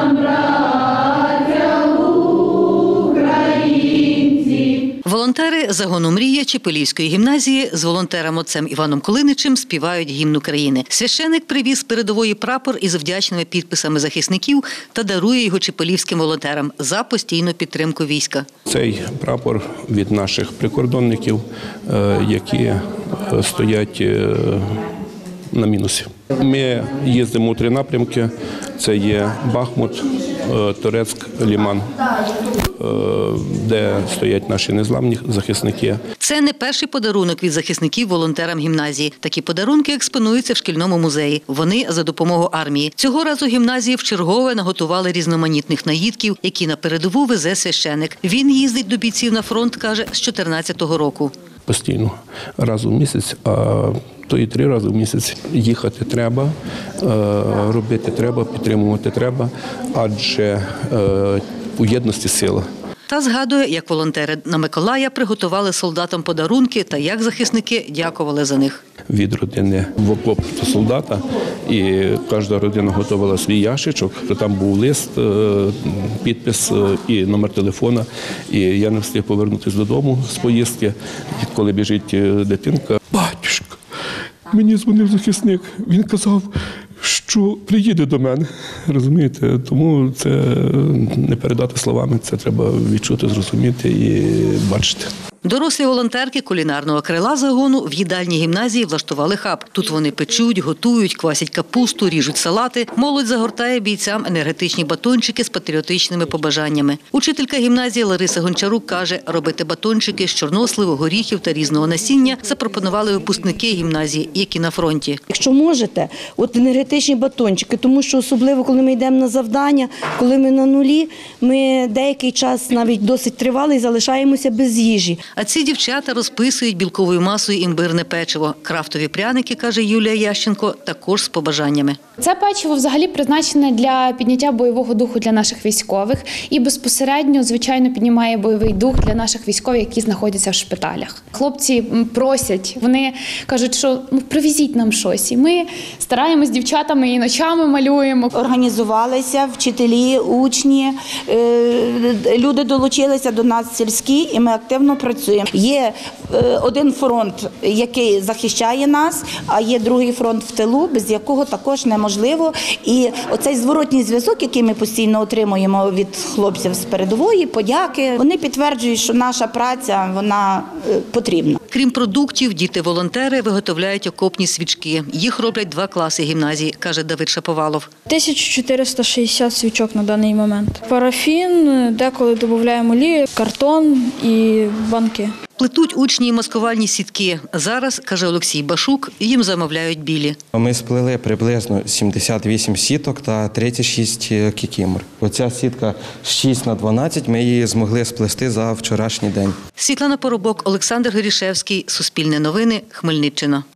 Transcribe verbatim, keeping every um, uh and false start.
Волонтери загону «Мрія» Чепелівської гімназії з волонтером отцем Іваном Кулиничем співають гімн України. Священик привіз з передової прапор із вдячними підписами захисників та дарує його чепелівським волонтерам за постійну підтримку війська. Цей прапор від наших прикордонників, які стоять на мінусі. Ми їздимо у три напрямки. Це є Бахмут, Торецьк, Ліман, де стоять наші незламні захисники. Це не перший подарунок від захисників волонтерам гімназії. Такі подарунки експонуються в шкільному музеї. Вони за допомогою армії. Цього разу гімназії вчергове наготували різноманітних наїдків, які на передову везе священик. Він їздить до бійців на фронт, каже, з чотирнадцятого року. Постійно, раз у місяць, а то і три рази в місяць їхати треба, робити треба, підтримувати треба, адже у єдності сила. Та згадує, як волонтери на Миколая приготували солдатам подарунки та як захисники дякували за них. Від родини в окоп до солдата, і кожна родина готувала свій ящичок, там був лист, підпис і номер телефона. І я не встиг повернутися додому з поїздки, коли біжить дитинка. Батюшка, мені дзвонив захисник, він казав, що приїде до мене, розумієте, тому це не передати словами, це треба відчути, зрозуміти і бачити. Дорослі волонтерки кулінарного крила загону в їдальні гімназії влаштували хаб. Тут вони печуть, готують, квасять капусту, ріжуть салати. Молодь загортає бійцям енергетичні батончики з патріотичними побажаннями. Учителька гімназії Лариса Гончарук каже, робити батончики з чорносливу, горіхів та різного насіння запропонували випускники гімназії, які на фронті. Якщо можете, от енергетичні батончики, тому що особливо, коли ми йдемо на завдання, коли ми на нулі, ми деякий час навіть досить тривалий залишаємося без їжі. А ці дівчата розписують білковою масою імбирне печиво. Крафтові пряники, каже Юлія Ященко, також з побажаннями. Це печиво взагалі призначене для підняття бойового духу для наших військових і безпосередньо, звичайно, піднімає бойовий дух для наших військових, які знаходяться в шпиталях. Хлопці просять, вони кажуть, що ну, привезіть нам щось. І ми стараємось з дівчатами і ночами малюємо. Організувалися вчителі, учні, люди долучилися до нас сільські, і ми активно працюємо. Є один фронт, який захищає нас, а є другий фронт в тилу, без якого також неможливо. І оцей зворотній зв'язок, який ми постійно отримуємо від хлопців з передової, подяки, вони підтверджують, що наша праця, вона потрібна. Крім продуктів, діти-волонтери виготовляють окопні свічки. Їх роблять два класи гімназії, каже Давид Шаповалов. тисяча чотириста шістдесят свічок на даний момент. Парафін, деколи додаємо олію, картон і банки. Плетуть учні і маскувальні сітки. Зараз, каже Олексій Башук, їм замовляють білі. Ми сплели приблизно сімдесят вісім сіток та тридцять шість кікімор. Оця сітка шість на дванадцять, ми її змогли сплести за вчорашній день. Світлана Поробок, Олександр Горішевський, Суспільне новини, Хмельниччина.